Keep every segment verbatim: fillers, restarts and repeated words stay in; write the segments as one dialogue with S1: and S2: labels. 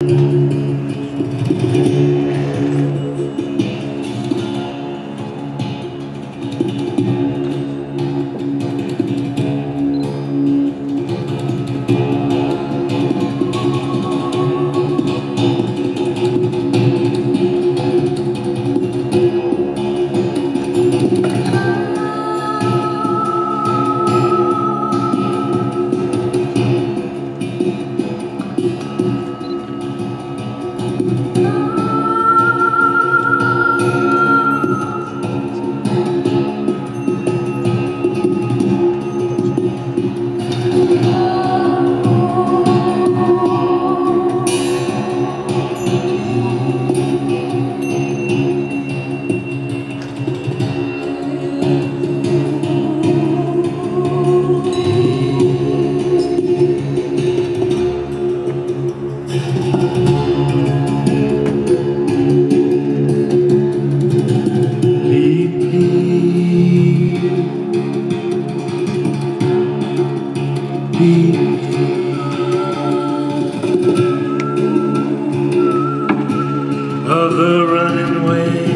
S1: Of the running way,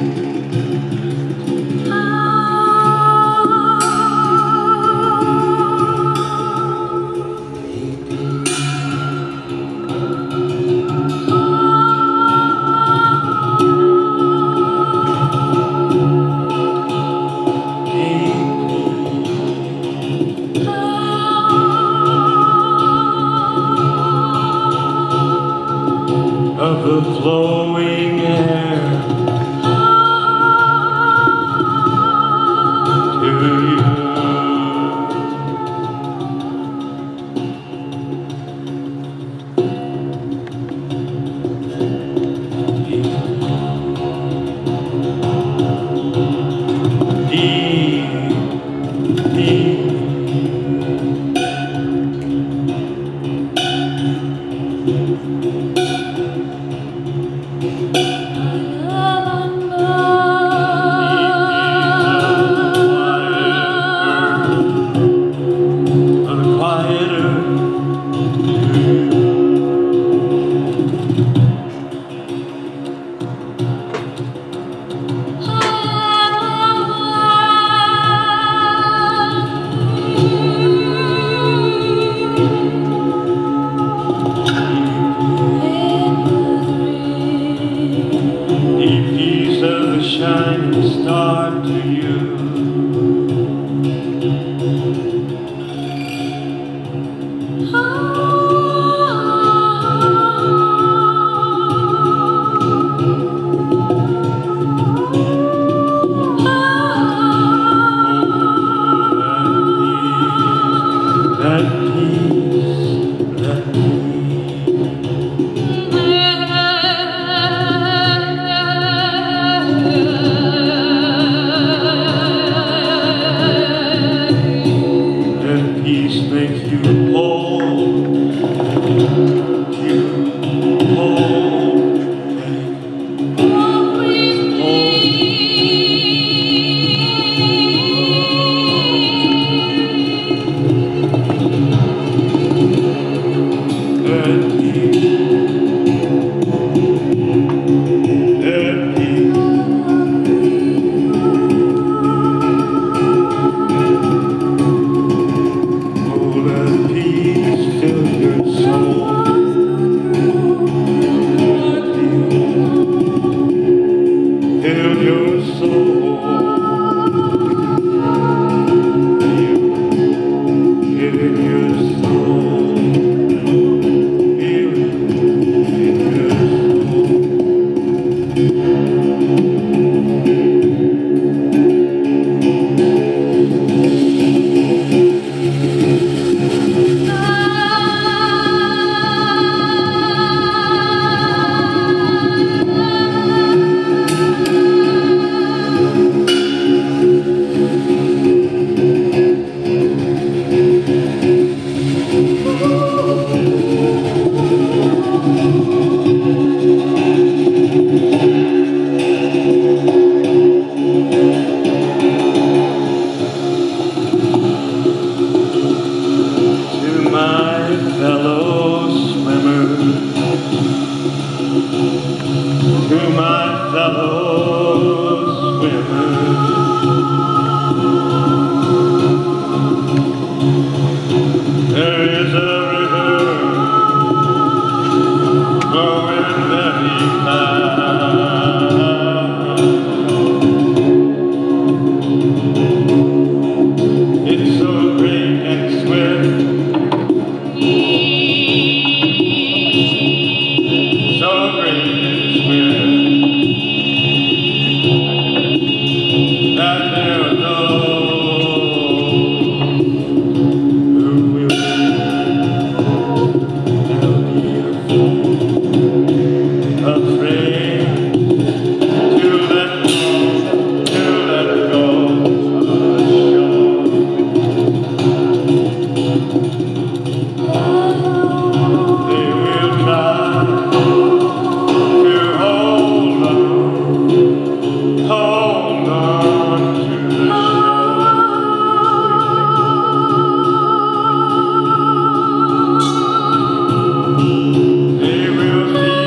S1: of the flowing air, to you. Deep, deep, to my fellow swimmers. There is a river flowing very fast. It's so great and swift, so great and swift, that there are those who will afraid to let go, to let go of the shore. They will try to hold on, hold on to the shore. They will see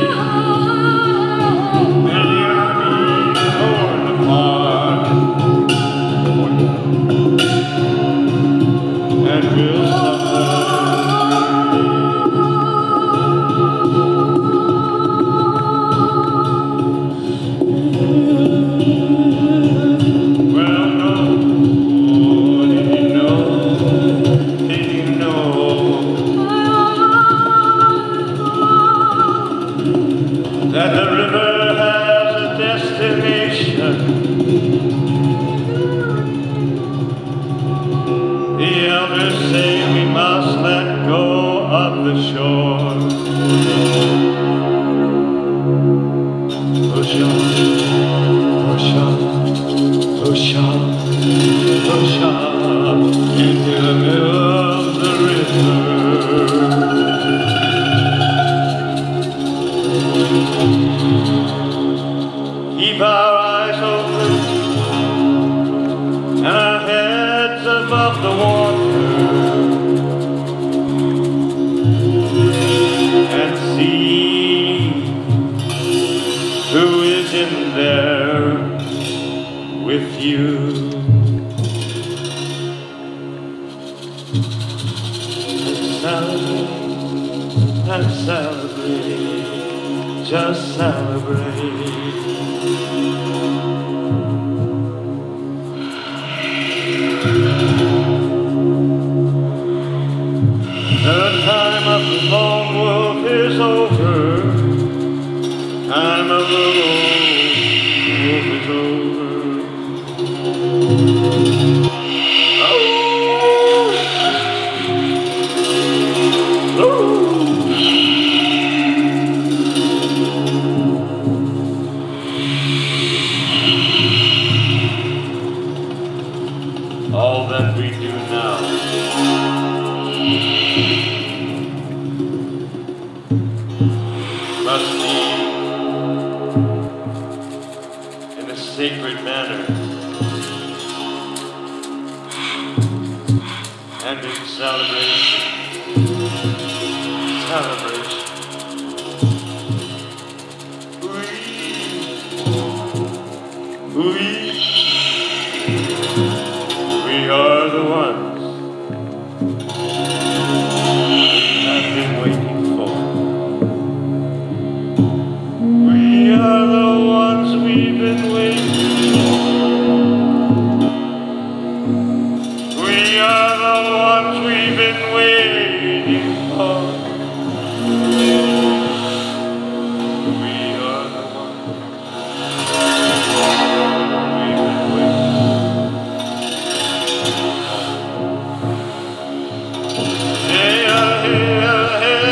S1: and will suffer. Well, no, did you know, did you know that the river has a destination? The elders say we must let go of the shore. Push on, push on, push on, push on into the middle of the river. Keep our eyes open and our heads above the water, and see who is in there with you. Celebrate and celebrate, just celebrate. The time of the lone wolf is over. Time of the lone wolf is over. Oh. Oh. All that we do now must be in a sacred manner and in celebration, celebration. We, we, we are the ones I've been waiting for. We are the ones we've been waiting for. We are the ones we've been waiting for. We are the ones we've been waiting for. Hey, hey, hey,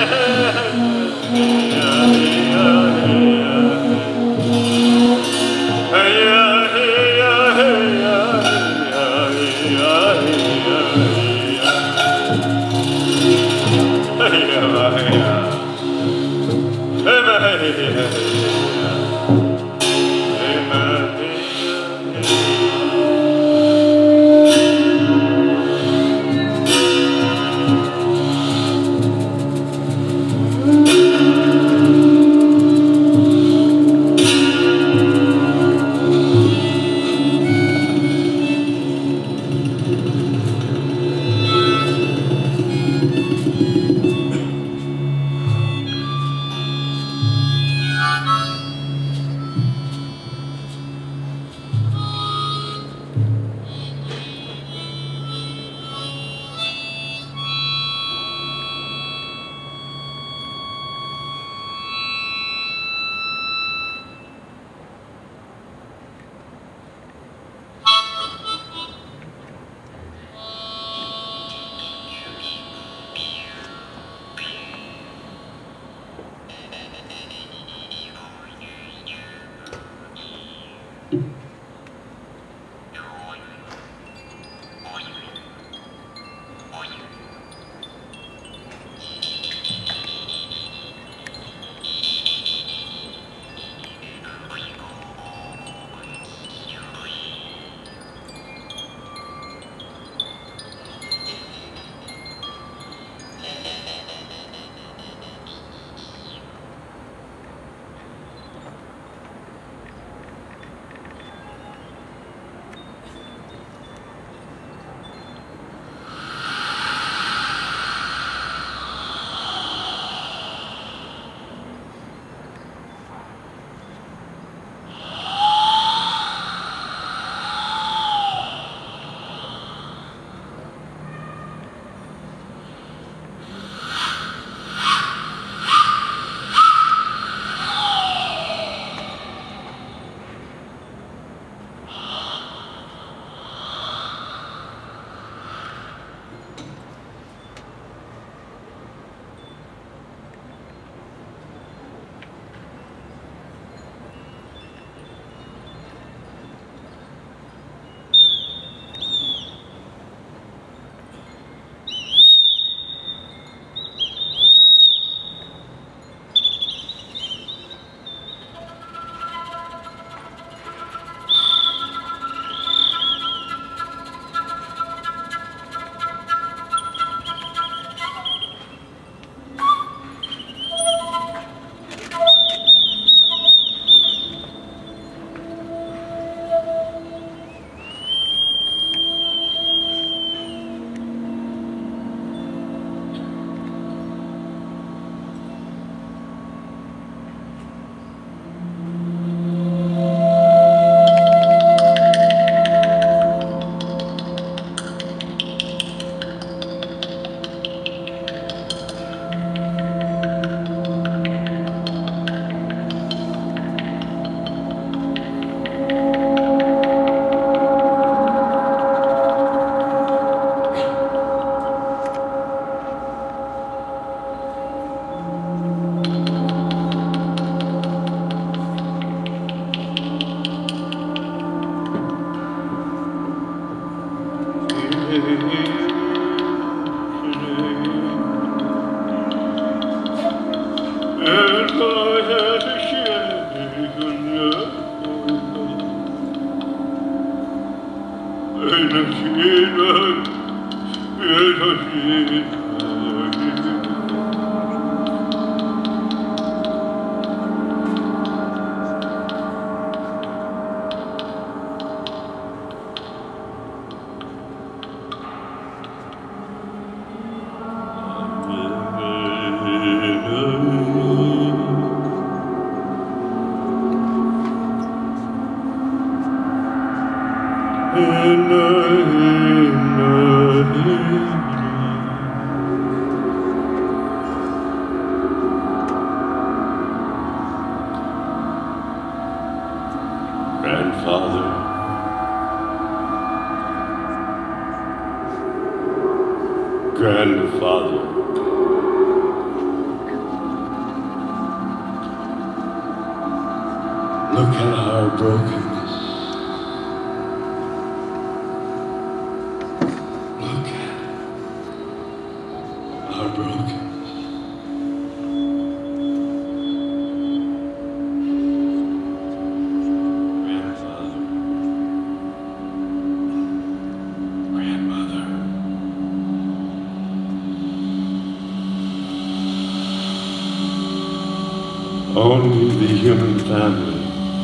S1: Father, grandfather, look at our brokenness. Look at our brokenness. Grandfather, grandmother, only the human family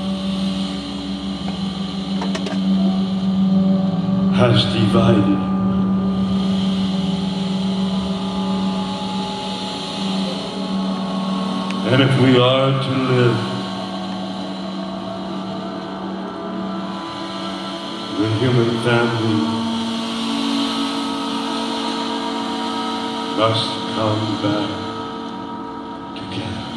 S1: has divided. And if we are to live, the human family must come back together.